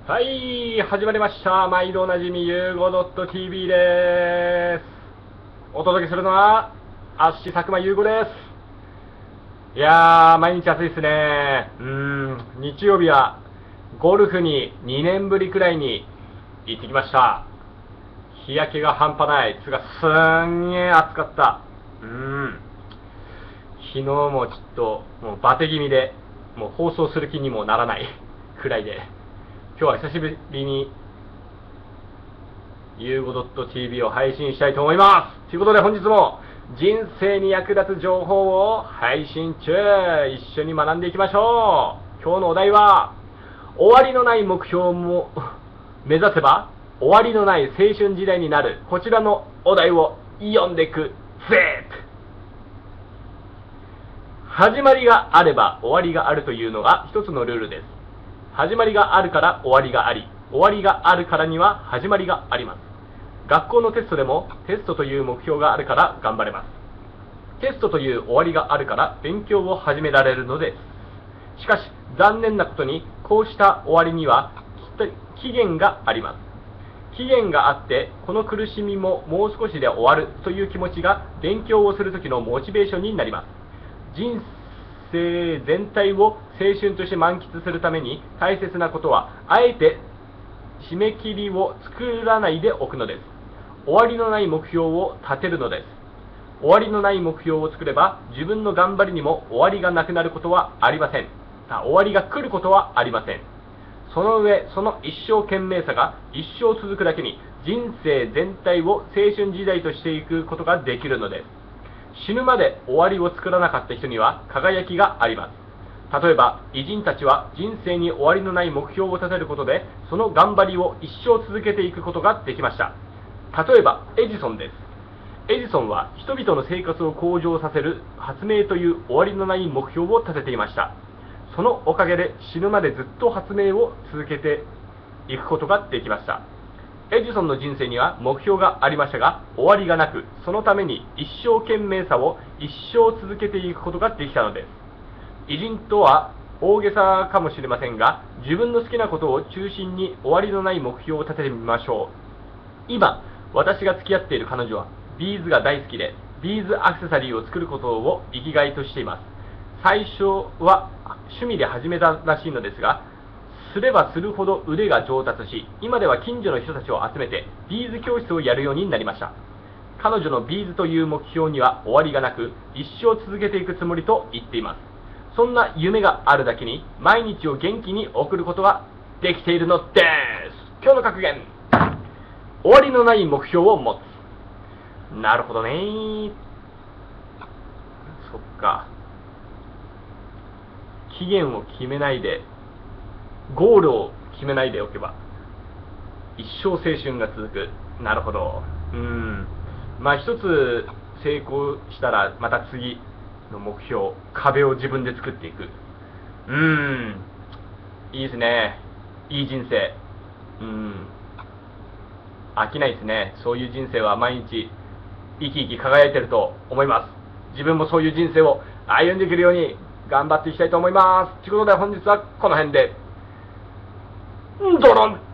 はい、始まりました。毎度おなじみ、ゆうご .tv です。お届けするのは、あっし佐久間ゆうごです。いやー、毎日暑いですね。日曜日は、ゴルフに2年ぶりくらいに行ってきました。日焼けが半端ない。つが、すんげー暑かった。昨日もちょっと、もうバテ気味で、もう放送する気にもならないくらいで、今日は久しぶりにゆうご .tv を配信したいと思います。ということで本日も人生に役立つ情報を配信中、一緒に学んでいきましょう。今日のお題は、終わりのない目標も目指せば終わりのない青春時代になる。こちらのお題を読んでいくぜ。始まりがあれば終わりがあるというのが一つのルールです。始まりがあるから終わりがあり、終わりがあるからには始まりがあります。学校のテストでもテストという目標があるから頑張れます。テストという終わりがあるから勉強を始められるのです。しかし残念なことにこうした終わりには期限があります。期限があってこの苦しみももう少しで終わるという気持ちが勉強をするときのモチベーションになります。人生全体を青春として満喫するために大切なことはあえて締め切りを作らないでおくのです。終わりのない目標を立てるのです。終わりのない目標を作れば自分の頑張りにも終わりがなくなることはありません。終わりが来ることはありません。その上、その一生懸命さが一生続くだけに人生全体を青春時代としていくことができるのです。死ぬまで終わりを作らなかった人には輝きがあります。例えば偉人たちは人生に終わりのない目標を立てることでその頑張りを一生続けていくことができました。例えばエジソンです。エジソンは人々の生活を向上させる発明という終わりのない目標を立てていました。そのおかげで死ぬまでずっと発明を続けていくことができました。エジソンの人生には目標がありましたが終わりがなく、そのために一生懸命さを一生続けていくことができたのです。偉人とは大げさかもしれませんが、自分の好きなことを中心に終わりのない目標を立ててみましょう。今私が付き合っている彼女はビーズが大好きで、ビーズアクセサリーを作ることを生きがいとしています。最初は趣味で始めたらしいのですが、すればするほど腕が上達し、今では近所の人たちを集めてビーズ教室をやるようになりました。彼女のビーズという目標には終わりがなく、一生続けていくつもりと言っています。そんな夢があるだけに毎日を元気に送ることができているのです。今日の格言、終わりのない目標を持つ。なるほどね。そっか。期限を決めないで、ゴールを決めないでおけば一生青春が続く。なるほど。まあ一つ成功したらまた次の目標、壁を自分で作っていく。いいですね。いい人生。飽きないですね。そういう人生は毎日生き生き輝いてると思います。自分もそういう人生を歩んでいけるように頑張っていきたいと思います。ということで本日はこの辺でドロン。